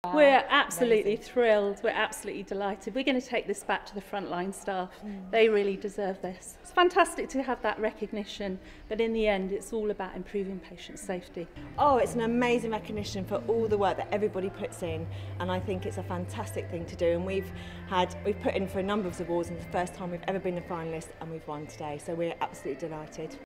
We're absolutely thrilled, we're absolutely delighted. We're going to take this back to the frontline staff. They really deserve this. It's fantastic to have that recognition, but in the end it's all about improving patient safety. Oh, it's an amazing recognition for all the work that everybody puts in, and I think it's a fantastic thing to do, and we've put in for a number of awards, and it's the first time we've ever been a finalist and we've won today, so we're absolutely delighted.